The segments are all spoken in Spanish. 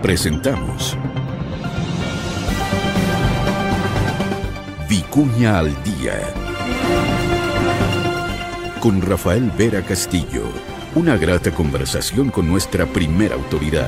Presentamos Vicuña al Día con Rafael Vera Castillo. Una grata conversación con nuestra primera autoridad.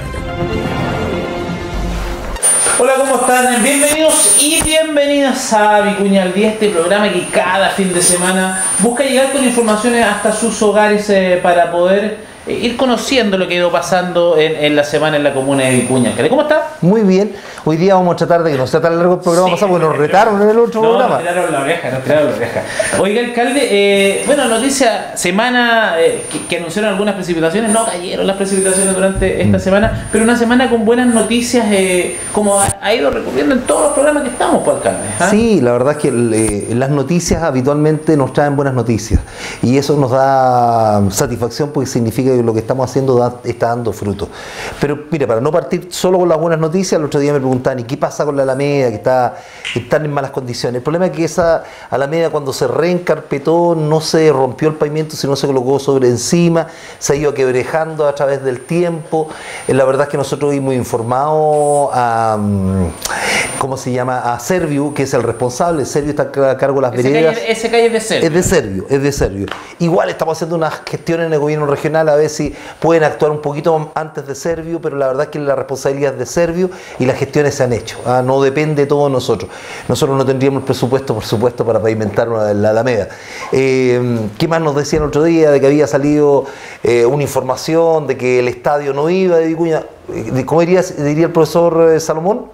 Hola, ¿cómo están? Bienvenidos y bienvenidas a Vicuña al Día, este programa que cada fin de semana busca llegar con informaciones hasta sus hogares para poder ir conociendo lo que ha ido pasando en la semana en la comuna de Vicuña. ¿Cómo está? Muy bien. Hoy día vamos a tratar de que no sea tan largo el programa, sí, porque nos retaron en el otro programa. Nos tiraron la oreja. Oiga, alcalde, bueno, noticia, semana que anunciaron algunas precipitaciones, no cayeron las precipitaciones durante esta semana, pero una semana con buenas noticias, como ha ido recurriendo en todos los programas que estamos, pues, alcalde. ¿Ah? Sí, la verdad es que las noticias habitualmente nos traen buenas noticias y eso nos da satisfacción porque significa que lo que estamos haciendo está dando fruto. Pero mire, para no partir solo con las buenas noticias, el otro día me preguntaban, ¿y qué pasa con la Alameda que está en malas condiciones? El problema es que esa Alameda, cuando se reencarpetó, no se rompió el pavimento, sino se colocó sobre encima, se ha ido quebrejando a través del tiempo. La verdad es que nosotros hemos informado a ¿cómo se llama? A Serviu, que es el responsable. Serviu está a cargo de las veredas. Esa calle es de Serviu. Es de Serviu. Igual estamos haciendo unas gestiones en el gobierno regional a ver si pueden actuar un poquito antes de Serviu, pero la verdad es que la responsabilidad es de Serviu y las gestiones se han hecho. No depende de todos nosotros. Nosotros no tendríamos el presupuesto, por supuesto, para pavimentar la Alameda. ¿Qué más nos decían el otro día? De que había salido una información de que el estadio no iba de Vicuña. ¿Cómo diría el profesor Salomón?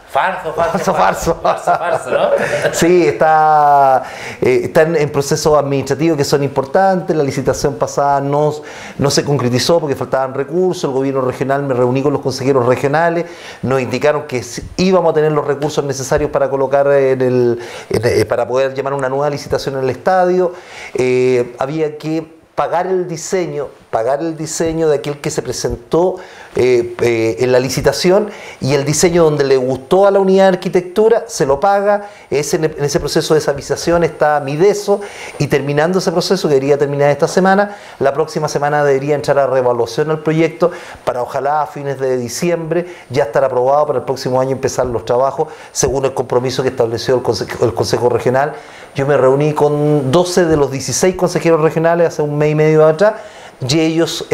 Farso, ¿no? Sí, está en procesos administrativos que son importantes. La licitación pasada no se concretizó porque faltaban recursos. El gobierno regional, me reuní con los consejeros regionales, nos indicaron que íbamos a tener los recursos necesarios para colocar para poder llamar una nueva licitación en el estadio. Había que pagar el diseño de aquel que se presentó en la licitación, y el diseño donde le gustó a la unidad de arquitectura se lo paga. En ese proceso de desavisación está Mideso, y terminando ese proceso, que debería terminar esta semana, la próxima semana debería entrar a reevaluación al proyecto para ojalá a fines de diciembre ya estar aprobado para el próximo año empezar los trabajos según el compromiso que estableció el Consejo Regional. Yo me reuní con 12 de los 16 consejeros regionales hace un mes y medio atrás, y ellos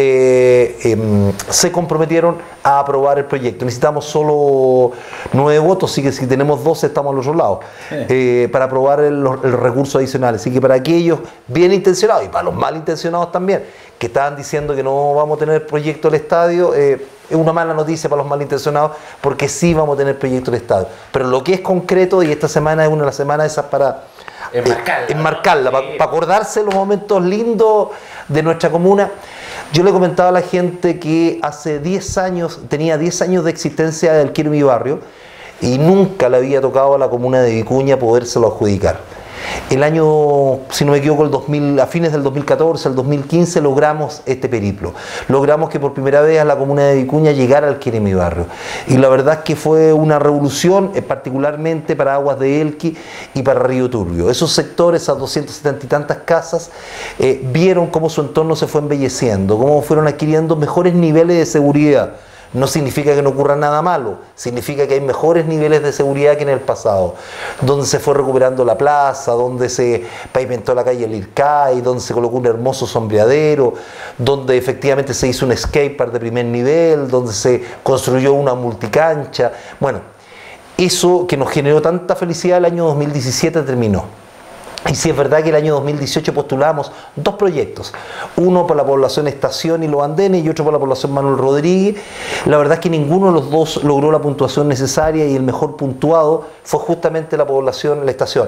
se comprometieron a aprobar el proyecto. Necesitamos solo 9 votos, así que si tenemos 12 estamos al otro lado, para aprobar el recurso adicional. Así que para aquellos bien intencionados y para los mal intencionados también, que estaban diciendo que no vamos a tener proyecto del estadio, es una mala noticia para los malintencionados, porque sí vamos a tener proyecto del estadio. Pero lo que es concreto, y esta semana es una de las semanas esas para enmarcarla, para acordarse los momentos lindos de nuestra comuna. Yo le comentaba a la gente que hace 10 años, tenía 10 años de existencia del Quiero Mi Barrio, y nunca le había tocado a la comuna de Vicuña podérselo adjudicar. El año, si no me equivoco, a fines del 2014, el 2015, logramos este periplo. Logramos que por primera vez a la comuna de Vicuña llegara al Quiere Mi Barrio. Y la verdad es que fue una revolución, particularmente para Aguas de Elqui y para Río Turbio. Esos sectores, a 270 y tantas casas, vieron cómo su entorno se fue embelleciendo, cómo fueron adquiriendo mejores niveles de seguridad. No significa que no ocurra nada malo, significa que hay mejores niveles de seguridad que en el pasado, donde se fue recuperando la plaza, donde se pavimentó la calle Lircay, donde se colocó un hermoso sombreadero, donde efectivamente se hizo un skatepark de primer nivel, donde se construyó una multicancha. Bueno, eso que nos generó tanta felicidad el año 2017 terminó. Y sí es verdad que el año 2018 postulamos 2 proyectos, uno por la población Estación y Los Andenes y otro por la población Manuel Rodríguez. La verdad es que ninguno de los dos logró la puntuación necesaria, y el mejor puntuado fue justamente la población La Estación.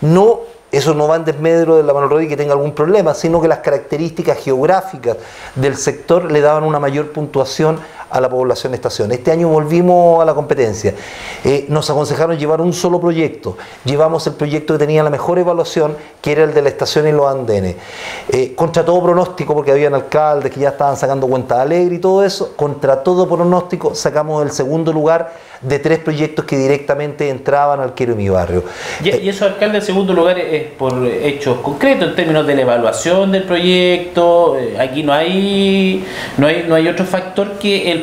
Eso no va en desmedro de la Manuel Rodríguez que tenga algún problema, sino que las características geográficas del sector le daban una mayor puntuación a la población Estación. Este año volvimos a la competencia. Nos aconsejaron llevar un solo proyecto. Llevamos el proyecto que tenía la mejor evaluación, que era el de La Estación y Los Andenes. Contra todo pronóstico, porque habían alcaldes que ya estaban sacando cuenta alegre y todo eso, contra todo pronóstico sacamos el segundo lugar de 3 proyectos que directamente entraban al Quiero Mi Barrio. ¿Y eso, alcalde, en segundo lugar es por hechos concretos en términos de la evaluación del proyecto? Aquí no hay otro factor que el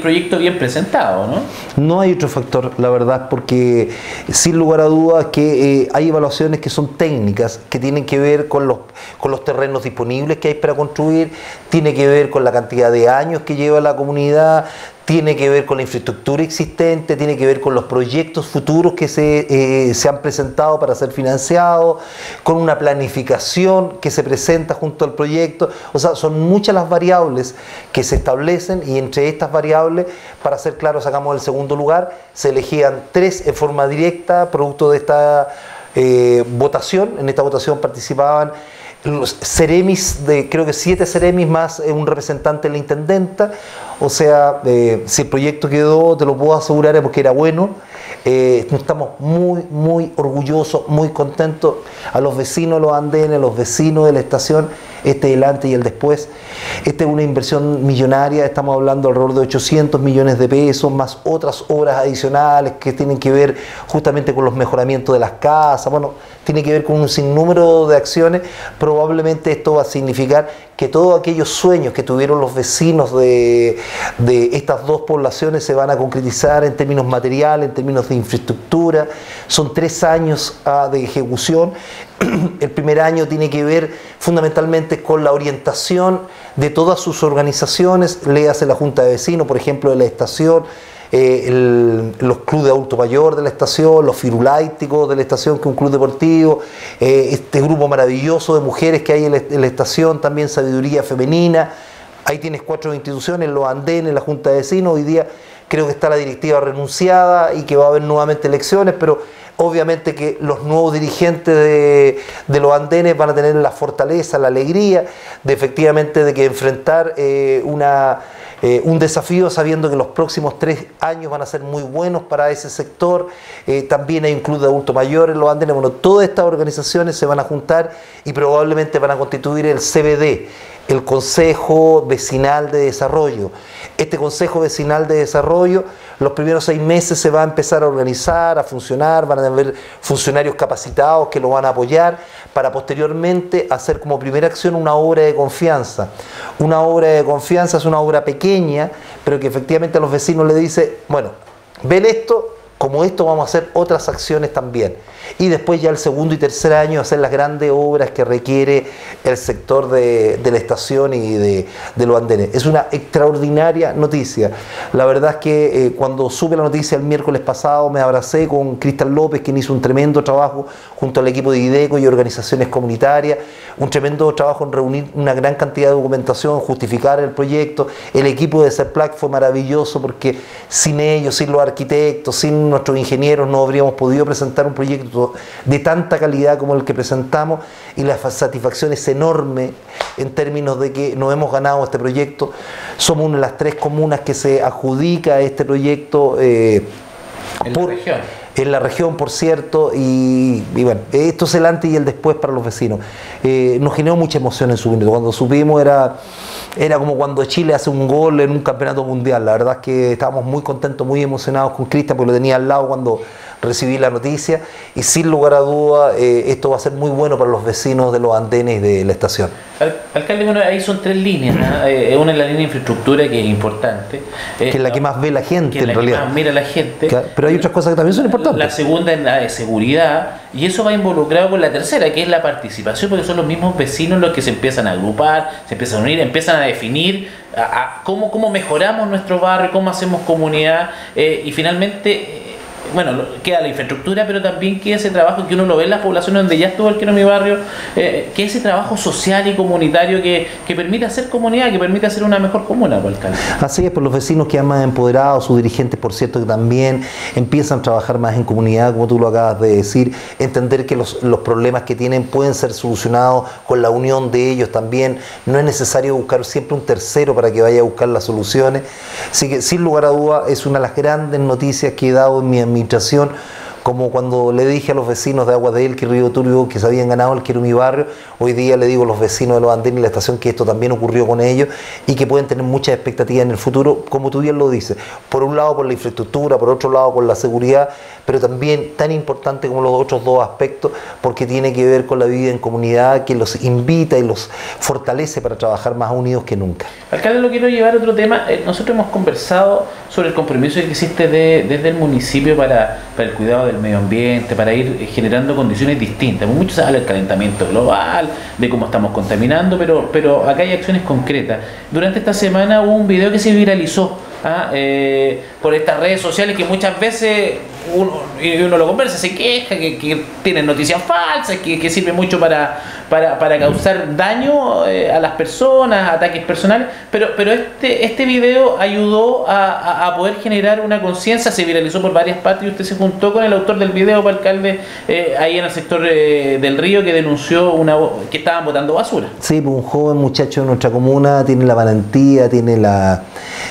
proyecto bien presentado, ¿no? No hay otro factor, la verdad, porque sin lugar a dudas que hay evaluaciones que son técnicas, que tienen que ver con los terrenos disponibles que hay para construir, tiene que ver con la cantidad de años que lleva la comunidad, tiene que ver con la infraestructura existente, tiene que ver con los proyectos futuros que se han presentado para ser financiados, con una planificación que se presenta junto al proyecto. O sea, son muchas las variables que se establecen, y entre estas variables, para ser claro, sacamos el segundo lugar, se elegían 3 en forma directa, producto de esta votación. En esta votación participaban los ceremis, creo que 7 ceremis más un representante de la intendenta. O sea, si el proyecto quedó, te lo puedo asegurar, es porque era bueno. Estamos muy orgullosos, muy contentos. A los vecinos de los andenes, a los vecinos de la estación, el antes y el después. Esta es una inversión millonaria, estamos hablando alrededor de 800 millones de pesos, más otras obras adicionales que tienen que ver justamente con los mejoramientos de las casas. Bueno, tiene que ver con un sinnúmero de acciones. Probablemente esto va a significar que todos aquellos sueños que tuvieron los vecinos de estas dos poblaciones se van a concretizar en términos materiales, en términos de infraestructura. Son 3 años de ejecución. El primer año tiene que ver fundamentalmente con la orientación de todas sus organizaciones, léase la Junta de Vecinos, por ejemplo, de la estación, los clubes de adulto mayor de la estación, los firuláicticos de la estación, que es un club deportivo, este grupo maravilloso de mujeres que hay en la estación, también Sabiduría Femenina. Ahí tienes 4 instituciones, los andenes, la Junta de Vecinos. Hoy día creo que está la directiva renunciada y que va a haber nuevamente elecciones, pero obviamente que los nuevos dirigentes de los andenes van a tener la fortaleza, la alegría de efectivamente de que enfrentar un desafío, sabiendo que los próximos 3 años van a ser muy buenos para ese sector. También hay un club de adultos mayores en los andenes. Bueno, todas estas organizaciones se van a juntar y probablemente van a constituir el CVD, el Consejo Vecinal de Desarrollo. Este Consejo Vecinal de Desarrollo, los primeros 6 meses se va a empezar a organizar, a funcionar, van a haber funcionarios capacitados que lo van a apoyar, para posteriormente hacer como primera acción una obra de confianza. Una obra de confianza es una obra pequeña, pero que efectivamente a los vecinos les dice, bueno, ven esto, como esto vamos a hacer otras acciones también. Y después ya el segundo y tercer año hacer las grandes obras que requiere el sector de la estación y de los andenes. Es una extraordinaria noticia. La verdad es que cuando supe la noticia el miércoles pasado me abracé con Cristian López, quien hizo un tremendo trabajo junto al equipo de IDECO y organizaciones comunitarias, un tremendo trabajo en reunir una gran cantidad de documentación, justificar el proyecto. El equipo de CERPLAC fue maravilloso, porque sin ellos, sin los arquitectos, sin nuestros ingenieros, no habríamos podido presentar un proyecto de tanta calidad como el que presentamos, y la satisfacción es enorme en términos de que nos hemos ganado este proyecto. Somos una de las 3 comunas que se adjudica este proyecto En la región, por cierto, y bueno, esto es el antes y el después para los vecinos. Nos generó mucha emoción en su minuto. Cuando supimos era como cuando Chile hace un gol en un campeonato mundial. La verdad es que estábamos muy contentos, muy emocionados con Cristian, porque lo tenía al lado cuando recibí la noticia, y sin lugar a duda esto va a ser muy bueno para los vecinos de los andenes de la estación. Alcalde, bueno, ahí son 3 líneas, ¿no? Una es la línea de infraestructura, que es importante, que es la que más ve la gente, que es en la realidad. que más mira la gente. Claro, pero hay otras cosas que también son importantes. La segunda es la de seguridad, y eso va involucrado con la tercera, que es la participación, porque son los mismos vecinos los que se empiezan a agrupar, se empiezan a unir, empiezan a definir cómo mejoramos nuestro barrio, cómo hacemos comunidad, y finalmente bueno, queda la infraestructura, pero también queda ese trabajo que uno lo ve en las poblaciones donde ya estuvo el Quiero Mi Barrio, que ese trabajo social y comunitario que permite hacer comunidad, que permite hacer una mejor comuna, por alcalde. Así es, por los vecinos que han más empoderados, sus dirigentes, por cierto, que también empiezan a trabajar más en comunidad, como tú lo acabas de decir, entender que los problemas que tienen pueden ser solucionados con la unión de ellos también. No es necesario buscar siempre un tercero para que vaya a buscar las soluciones. Así que, sin lugar a duda, es una de las grandes noticias que he dado en mi administración, como cuando le dije a los vecinos de Aguas de Elqui y Río Turbio que se habían ganado el Quiero Mi Barrio, hoy día le digo a los vecinos de Los Andenes y la estación que esto también ocurrió con ellos y que pueden tener muchas expectativas en el futuro, como tú bien lo dices, por un lado por la infraestructura, por otro lado por la seguridad, pero también tan importante como los otros dos aspectos, porque tiene que ver con la vida en comunidad que los invita y los fortalece para trabajar más unidos que nunca. Alcalde, lo quiero llevar a otro tema. Nosotros hemos conversado sobre el compromiso que existe desde el municipio para el cuidado del medio ambiente, para ir generando condiciones distintas. Mucho se habla del calentamiento global, de cómo estamos contaminando, pero acá hay acciones concretas. Durante esta semana hubo un video que se viralizó por estas redes sociales que muchas veces uno lo conversa, se queja, que tienen noticias falsas, que sirve mucho para causar daño a las personas, ataques personales, pero este video ayudó a poder generar una conciencia, se viralizó por varias partes y usted se juntó con el autor del video, alcalde, ahí en el sector del Río, que denunció que estaban botando basura. Sí, pues un joven muchacho de nuestra comuna tiene la valentía, tiene la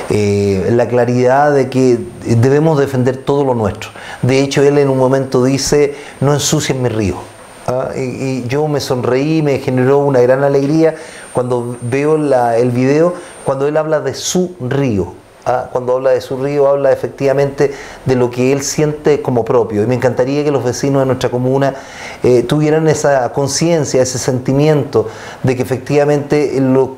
claridad de que debemos defender todo lo nuestro. De hecho, él en un momento dice: no ensucien mi río. Y yo me sonreí, me generó una gran alegría cuando veo el video, cuando él habla de su río. Cuando habla de su río, habla efectivamente de lo que él siente como propio. Y me encantaría que los vecinos de nuestra comuna tuvieran esa conciencia, ese sentimiento de que efectivamente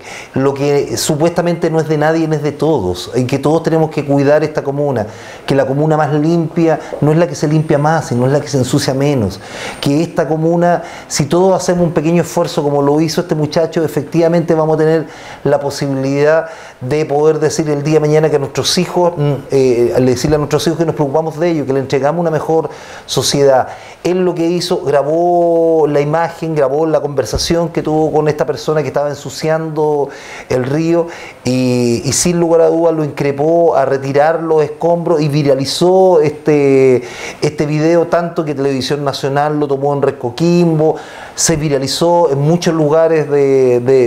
lo que supuestamente no es de nadie, no es de todos, y que todos tenemos que cuidar esta comuna, que la comuna más limpia no es la que se limpia más, sino es la que se ensucia menos, que esta comuna, si todos hacemos un pequeño esfuerzo como lo hizo este muchacho, efectivamente vamos a tener la posibilidad de poder decir el día de mañana que a nuestros hijos, decirle a nuestros hijos que nos preocupamos de ellos, que le entregamos una mejor sociedad. Él lo que hizo, grabó la imagen, grabó la conversación que tuvo con esta persona que estaba ensuciando el río y sin lugar a dudas lo increpó a retirar los escombros y viralizó este video, tanto que Televisión Nacional lo tomó en Recoquimbo, se viralizó en muchos lugares de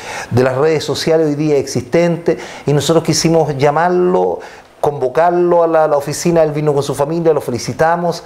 las redes sociales hoy día existentes, y nosotros quisimos llamarlo, convocarlo a la oficina. Él vino con su familia, lo felicitamos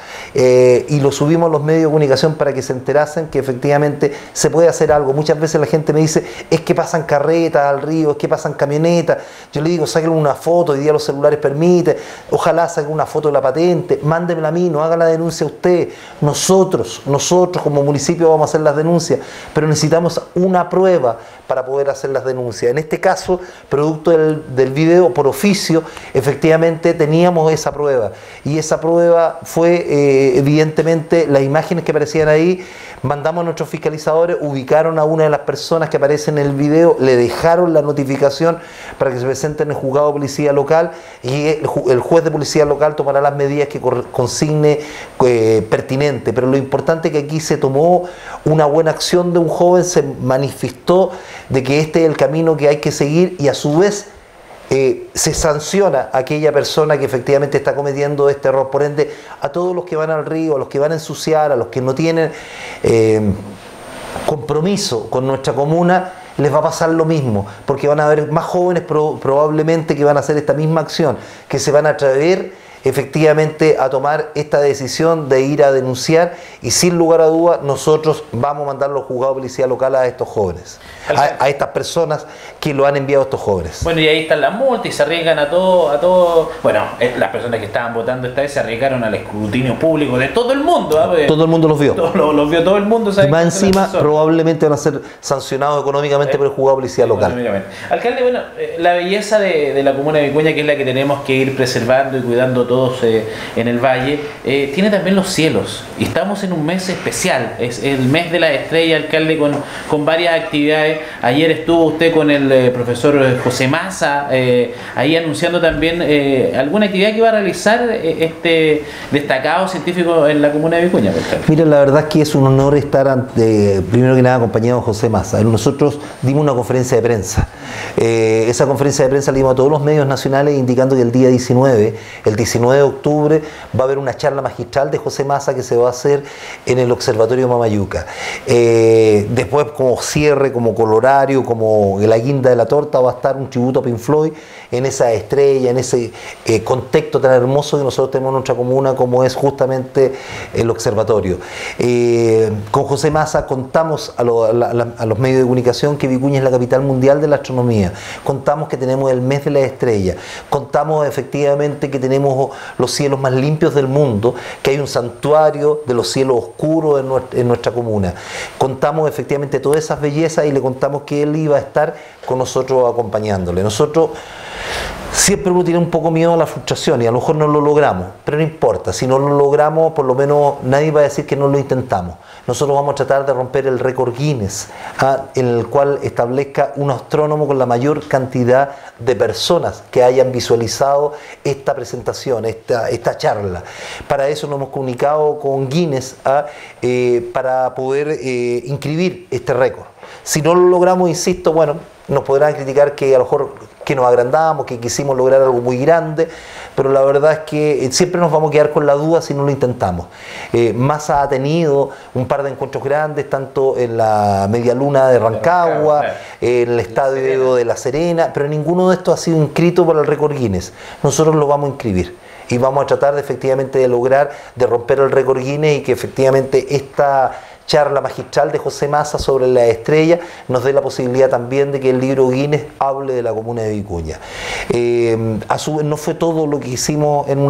y lo subimos a los medios de comunicación para que se enterasen que efectivamente se puede hacer algo. Muchas veces la gente me dice: es que pasan carretas al río, es que pasan camionetas. Yo le digo: saquen una foto, hoy día los celulares permiten, ojalá saquen una foto de la patente, mándemela a mí, no haga la denuncia usted. Nosotros como municipio vamos a hacer las denuncias, pero necesitamos una prueba para poder hacer las denuncias. En este caso, producto del video, por oficio, efectivamente teníamos esa prueba, y esa prueba fue evidentemente las imágenes que aparecían ahí. Mandamos a nuestros fiscalizadores, ubicaron a una de las personas que aparece en el video, le dejaron la notificación para que se presente en el juzgado de policía local, y el juez de policía local tomará las medidas que consigne pertinente. Pero lo importante es que aquí se tomó una buena acción de un joven, se manifestó de que este es el camino que hay que seguir, y a su vez se sanciona a aquella persona que efectivamente está cometiendo este error. Por ende, a todos los que van al río, a los que van a ensuciar, a los que no tienen compromiso con nuestra comuna, les va a pasar lo mismo, porque van a haber más jóvenes probablemente que van a hacer esta misma acción, que se van a atrever efectivamente a tomar esta decisión de ir a denunciar, y sin lugar a dudas nosotros vamos a mandar los juzgados de policía local a estos jóvenes, a estas personas que lo han enviado a estos jóvenes. Bueno, y ahí están las multas y se arriesgan a todo. Bueno, las personas que estaban votando esta vez se arriesgaron al escrutinio público de todo el mundo. Todo el mundo los vio. Los vio todo el mundo. Y más encima probablemente van a ser sancionados económicamente por el juzgado de policía local. Alcalde, bueno, la belleza de la comuna de Vicuña, que es la que tenemos que ir preservando y cuidando todos en el valle, tiene también los cielos, y estamos en un mes especial, es el mes de la estrella, alcalde, con varias actividades. Ayer estuvo usted con el profesor José Massa ahí anunciando también alguna actividad que va a realizar este destacado científico en la comuna de Vicuña, alcalde. Mira, la verdad es que es un honor estar primero que nada acompañado de José Massa. Nosotros dimos una conferencia de prensa, esa conferencia de prensa la dimos a todos los medios nacionales indicando que el día 19 19 de octubre va a haber una charla magistral de José Massa que se va a hacer en el Observatorio Mamayuca. Después, como cierre, como colorario, como la guinda de la torta, va a estar un tributo a Pink Floyd en esa estrella, en ese contexto tan hermoso que nosotros tenemos en nuestra comuna, como es justamente el observatorio. Con José Massa contamos a los medios de comunicación que Vicuña es la capital mundial de la astronomía, contamos que tenemos el mes de la estrella, contamos efectivamente que tenemos los cielos más limpios del mundo, que hay un santuario de los cielos oscuros en nuestra comuna, contamos efectivamente todas esas bellezas y le contamos que él iba a estar con nosotros acompañándole. Nosotros siempre uno tiene un poco miedo a la frustración y a lo mejor no lo logramos, pero no importa, si no lo logramos por lo menos nadie va a decir que no lo intentamos. Nosotros vamos a tratar de romper el récord Guinness, en el cual establezca un astrónomo con la mayor cantidad de personas que hayan visualizado esta presentación, esta charla. Para eso nos hemos comunicado con Guinness para poder inscribir este récord. Si no lo logramos, insisto, bueno, nos podrán criticar que a lo mejor que nos agrandamos, que quisimos lograr algo muy grande, pero la verdad es que siempre nos vamos a quedar con la duda si no lo intentamos. Massa ha tenido un par de encuentros grandes, tanto en la Media Luna de Rancagua, en el Estadio de La Serena, pero ninguno de estos ha sido inscrito por el récord Guinness. Nosotros lo vamos a inscribir y vamos a tratar de efectivamente de lograr, de romper el récord Guinness y que efectivamente esta charla magistral de José Massa sobre la estrella nos dé la posibilidad también de que el libro Guinness hable de la comuna de Vicuña. A su vez no fue todo lo que hicimos en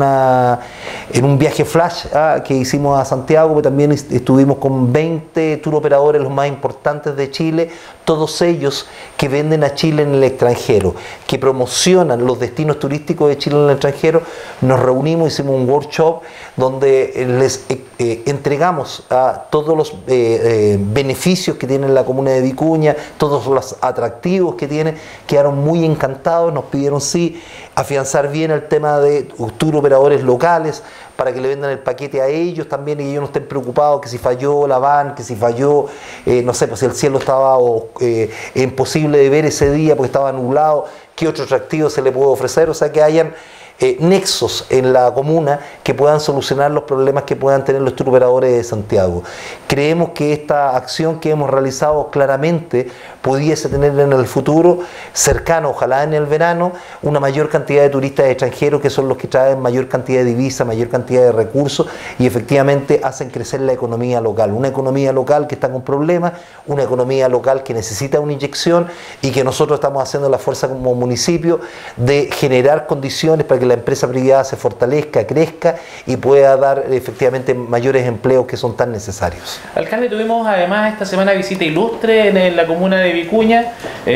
un viaje flash que hicimos a Santiago, pero también estuvimos con 20 tour operadores, los más importantes de Chile, todos ellos que venden a Chile en el extranjero, que promocionan los destinos turísticos de Chile en el extranjero. Nos reunimos, hicimos un workshop donde les entregamos a todos los beneficios que tiene la comuna de Vicuña, todos los atractivos que tiene. Quedaron muy encantados, nos pidieron sí afianzar bien el tema de tour operadores locales para que le vendan el paquete a ellos también y ellos no estén preocupados que si falló la van, que si falló, no sé, pues si el cielo estaba imposible de ver ese día porque estaba nublado, qué otro atractivo se le puede ofrecer, o sea que hayan nexos en la comuna que puedan solucionar los problemas que puedan tener los tour operadores de Santiago. Creemos que esta acción que hemos realizado claramente pudiese tener en el futuro cercano, ojalá en el verano, una mayor cantidad de turistas extranjeros que son los que traen mayor cantidad de divisas, mayor cantidad de recursos y efectivamente hacen crecer la economía local. Una economía local que está con problemas, una economía local que necesita una inyección y que nosotros estamos haciendo la fuerza como municipio de generar condiciones para que la empresa privada se fortalezca, crezca y pueda dar efectivamente mayores empleos que son tan necesarios. Alcalde, tuvimos además esta semana visita ilustre en la comuna de Vicuña,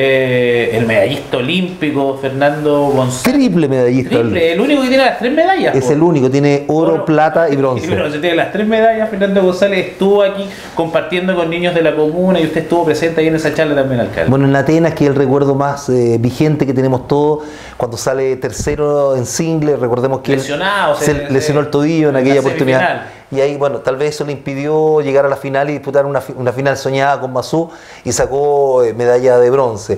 el medallista olímpico Fernando González. Triple medallista. Triple, el único que tiene las 3 medallas. Es el único, tiene oro, plata y bronce. Se tiene las 3 medallas. Fernando González estuvo aquí compartiendo con niños de la comuna y usted estuvo presente ahí en esa charla también, alcalde. Bueno, en Atenas, que es el recuerdo más vigente que tenemos todos, cuando sale tercero en single, recordemos que lesionado, se lesionó el tobillo en aquella oportunidad. Y ahí, bueno, tal vez eso le impidió llegar a la final y disputar una final soñada con Massú y sacó medalla de bronce.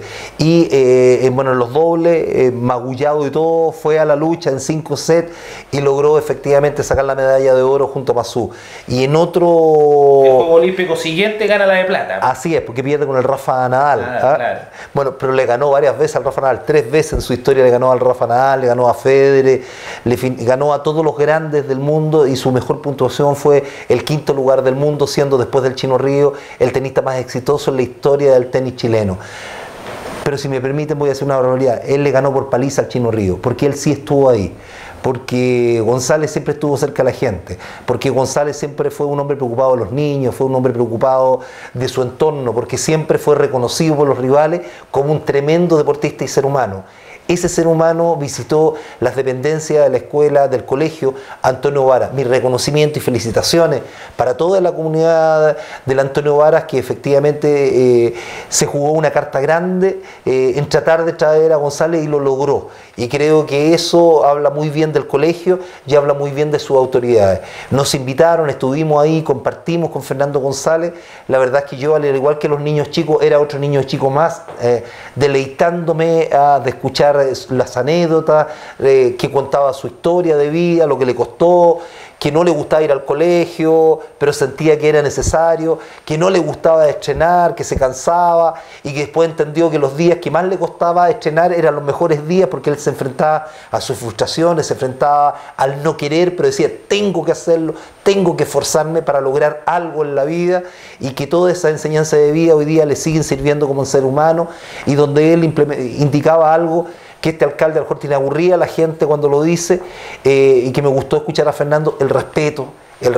Y bueno, en los dobles, magullado y todo, fue a la lucha en 5 sets y logró efectivamente sacar la medalla de oro junto a Massú. Y en otro... El Juego Olímpico siguiente gana la de plata. Así es, porque pierde con el Rafa Nadal. Claro. Bueno, pero le ganó varias veces al Rafa Nadal, 3 veces en su historia le ganó al Rafa Nadal, le ganó a Federer, ganó a todos los grandes del mundo y su mejor puntuación fue el 5º lugar del mundo, siendo después del Chino Río el tenista más exitoso en la historia del tenis chileno. Pero si me permiten voy a hacer una barbaridad, él le ganó por paliza al Chino Río, porque él sí estuvo ahí, porque González siempre estuvo cerca de la gente, porque González siempre fue un hombre preocupado de los niños, fue un hombre preocupado de su entorno, porque siempre fue reconocido por los rivales como un tremendo deportista y ser humano. Ese ser humano visitó las dependencias de la escuela, del colegio Antonio Varas. Mi reconocimiento y felicitaciones para toda la comunidad del Antonio Varas, que efectivamente se jugó una carta grande en tratar de traer a González y lo logró. Y creo que eso habla muy bien del colegio y habla muy bien de sus autoridades. Nos invitaron, estuvimos ahí, compartimos con Fernando González. La verdad es que yo, al igual que los niños chicos, era otro niño chico más, deleitándome de escuchar contar las anécdotas, que contaba su historia de vida, lo que le costó, que no le gustaba ir al colegio, pero sentía que era necesario, que no le gustaba estrenar, que se cansaba y que después entendió que los días que más le costaba estrenar eran los mejores días porque él se enfrentaba a sus frustraciones, se enfrentaba al no querer, pero decía, tengo que hacerlo, tengo que esforzarme para lograr algo en la vida, y que toda esa enseñanza de vida hoy día le siguen sirviendo como un ser humano, y donde él indicaba algo que este alcalde a lo mejor tiene aburrida a la gente cuando lo dice, y que me gustó escuchar a Fernando: el respeto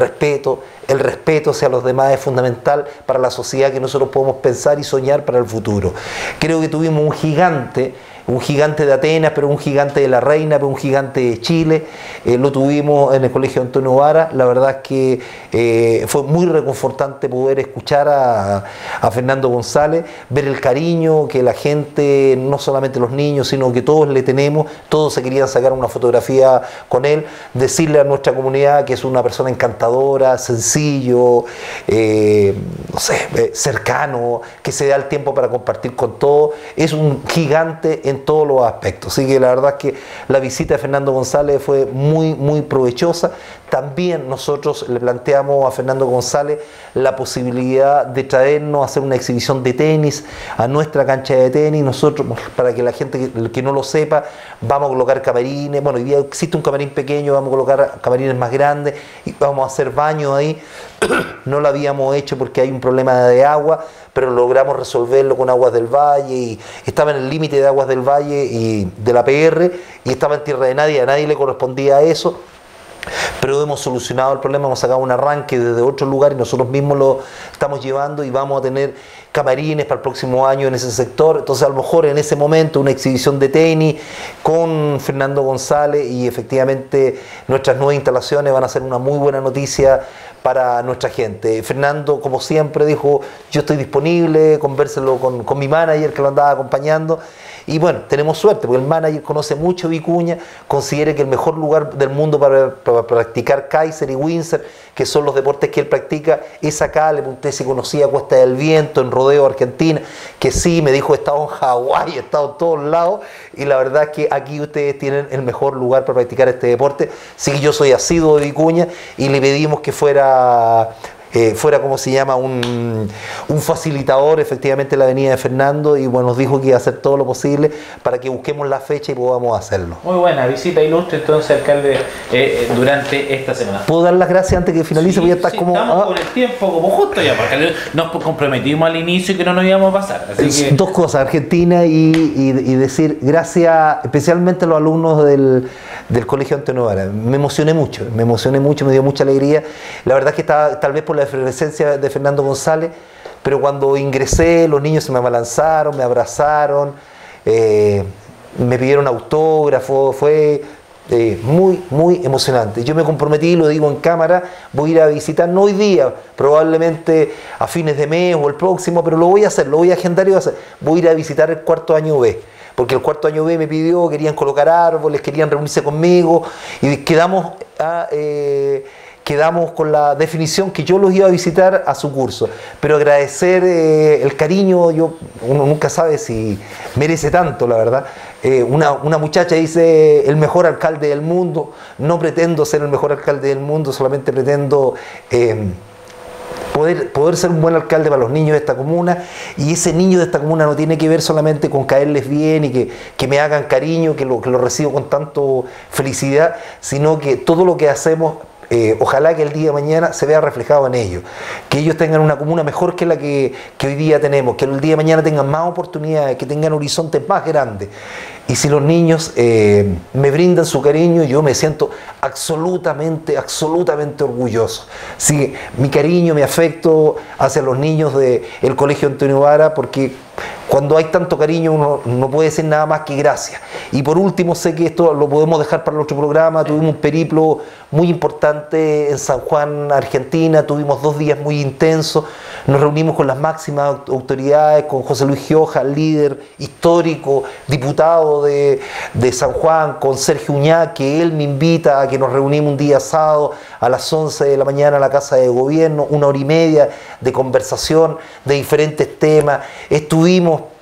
hacia los demás es fundamental para la sociedad que nosotros podemos pensar y soñar para el futuro. Creo que tuvimos un gigante de Atenas, pero un gigante de La Reina, pero un gigante de Chile. Lo tuvimos en el Colegio Antonio Vara. La verdad es que fue muy reconfortante poder escuchar a Fernando González, ver el cariño que la gente, no solamente los niños, sino que todos le tenemos. Todos se querían sacar una fotografía con él, decirle a nuestra comunidad que es una persona encantadora, sencillo, no sé, cercano, que se da el tiempo para compartir con todos. Es un gigante en todos los aspectos. Así que la verdad es que la visita de Fernando González fue muy provechosa. También nosotros le planteamos a Fernando González la posibilidad de traernos a hacer una exhibición de tenis a nuestra cancha de tenis. Nosotros, para que la gente que no lo sepa, vamos a colocar camarines. Bueno, hoy día existe un camarín pequeño, vamos a colocar camarines más grandes y vamos a hacer baños ahí. No lo habíamos hecho porque hay un problema de agua, pero logramos resolverlo con Aguas del Valle, y estaba en el límite de Aguas del Valle y de la PR, y estaba en tierra de nadie, a nadie le correspondía eso. Pero hemos solucionado el problema, hemos sacado un arranque desde otro lugar y nosotros mismos lo estamos llevando, y vamos a tener camarines para el próximo año en ese sector. Entonces, a lo mejor en ese momento una exhibición de tenis con Fernando González, y efectivamente nuestras nuevas instalaciones van a ser una muy buena noticia para nuestra gente. Fernando, como siempre, dijo: yo estoy disponible, convérselo con mi manager que lo andaba acompañando. Y bueno, tenemos suerte porque el manager conoce mucho Vicuña, considera que el mejor lugar del mundo para practicar Kaiser y Windsor, que son los deportes que él practica, es acá. Le pregunté si conocía Cuesta del Viento, en Rodeo, Argentina, que sí, me dijo: he estado en Hawái, he estado en todos lados, y la verdad es que aquí ustedes tienen el mejor lugar para practicar este deporte. Sí, que yo soy asiduo de Vicuña, y le pedimos que fuera como se llama, un facilitador efectivamente la venida de Fernando, y bueno, nos dijo que iba a hacer todo lo posible para que busquemos la fecha y podamos hacerlo. Muy buena visita ilustre entonces, alcalde, durante esta semana. ¿Puedo dar las gracias antes que finalice? Sí, porque ya estás como... estamos con el tiempo como justo ya, porque nos comprometimos al inicio y que no nos íbamos a pasar. Así que... Dos cosas: Argentina y decir gracias especialmente a los alumnos del Colegio Antonio Vara. Me emocioné mucho, me dio mucha alegría. La verdad es que tal vez por la efervescencia de Fernando González, pero cuando ingresé los niños se me abalanzaron, me abrazaron, me pidieron autógrafo, fue muy emocionante. Yo me comprometí, lo digo en cámara, voy a ir a visitar, no hoy día, probablemente a fines de mes o el próximo, pero lo voy a hacer, lo voy a agendar y voy a ir a visitar el cuarto año B. Porque el cuarto año B me pidió, querían colocar árboles, querían reunirse conmigo, y quedamos con la definición que yo los iba a visitar a su curso. Pero agradecer el cariño, uno nunca sabe si merece tanto, la verdad. Una muchacha dice: el mejor alcalde del mundo. No pretendo ser el mejor alcalde del mundo, solamente pretendo... Poder ser un buen alcalde para los niños de esta comuna, y ese niño de esta comuna no tiene que ver solamente con caerles bien y que me hagan cariño, que lo recibo con tanto felicidad, sino que todo lo que hacemos, ojalá que el día de mañana se vea reflejado en ellos, que ellos tengan una comuna mejor que la que hoy día tenemos, que el día de mañana tengan más oportunidades, que tengan horizontes más grandes. Y si los niños me brindan su cariño, yo me siento absolutamente orgulloso. Sí, mi cariño, mi afecto hacia los niños del Colegio Antonio Vara, porque cuando hay tanto cariño uno no puede decir nada más que gracias. Y por último, sé que esto lo podemos dejar para el otro programa. Tuvimos un periplo muy importante en San Juan, Argentina. Tuvimos 2 días muy intensos. Nos reunimos con las máximas autoridades, con José Luis Gioja, líder histórico, diputado de San Juan, con Sergio Uñá, que él me invita a que nos reunimos un día sábado a las 11 de la mañana en la Casa de Gobierno, 1 hora y media de conversación de diferentes temas. Estuvimos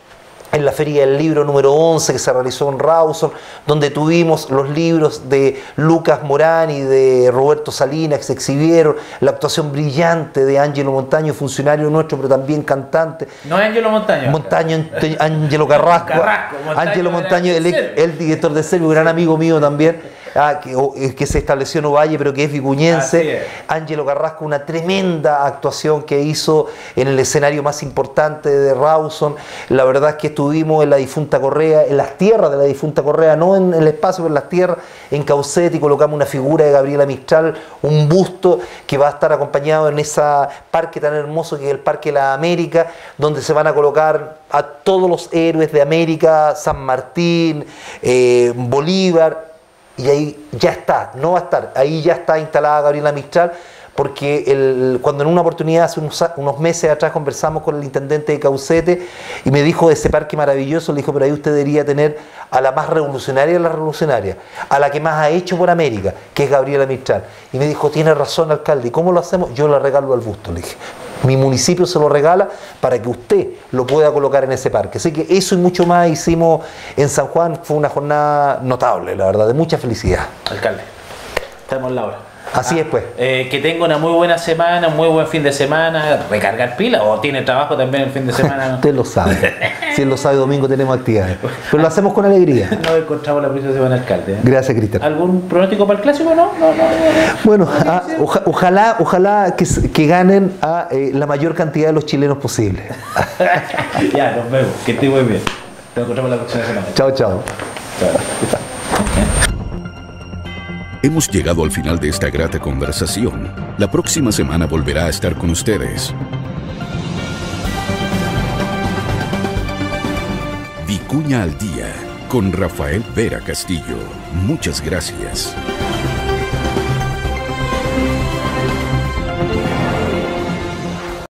en la Feria del Libro número 11 que se realizó en Rawson, donde tuvimos los libros de Lucas Morán y de Roberto Salinas que se exhibieron, la actuación brillante de Ángelo Montaño, funcionario nuestro, pero también cantante. No es Ángelo Montaño. Ángelo Carrasco. Ángelo Montaño, el director de Servio, gran amigo mío también. Que se estableció en Ovalle, pero que es vicuñense. Ángelo Carrasco, una tremenda actuación que hizo en el escenario más importante de Rawson. La verdad es que estuvimos en la difunta Correa, en las tierras de la difunta Correa, no en el espacio, pero en las tierras, en Caucete, y colocamos una figura de Gabriela Mistral, un busto que va a estar acompañado en ese parque tan hermoso que es el Parque de la América, donde se van a colocar a todos los héroes de América, San Martín, Bolívar. Y ahí ya está, no va a estar, ahí ya está instalada Gabriela Mistral, porque cuando en una oportunidad hace unos meses atrás conversamos con el intendente de Caucete y me dijo de ese parque maravilloso, le dijo, pero ahí usted debería tener a la más revolucionaria de las revolucionarias, a la que más ha hecho por América, que es Gabriela Mistral. Y me dijo, tiene razón, alcalde, ¿y cómo lo hacemos? Yo le regalo al busto, le dije. Mi municipio se lo regala para que usted lo pueda colocar en ese parque. Así que eso y mucho más hicimos en San Juan. Fue una jornada notable, la verdad, de mucha felicidad. Alcalde, estamos en la hora. Así es, pues. Que tenga una muy buena semana, un muy buen fin de semana. ¿Recargar pila o tiene trabajo también el fin de semana? Usted lo sabe. Si él lo sabe, domingo tenemos actividades. Pero lo hacemos con alegría. No encontramos la próxima semana, alcalde. Gracias, Cristian. ¿Algún pronóstico para el clásico? No. Bueno, ojalá que ganen a la mayor cantidad de los chilenos posible. Ya, nos vemos. Que esté muy bien. Nos encontramos la próxima semana. Chao. Hemos llegado al final de esta grata conversación. La próxima semana volverá a estar con ustedes. Vicuña al Día, con Rafael Vera Castillo. Muchas gracias.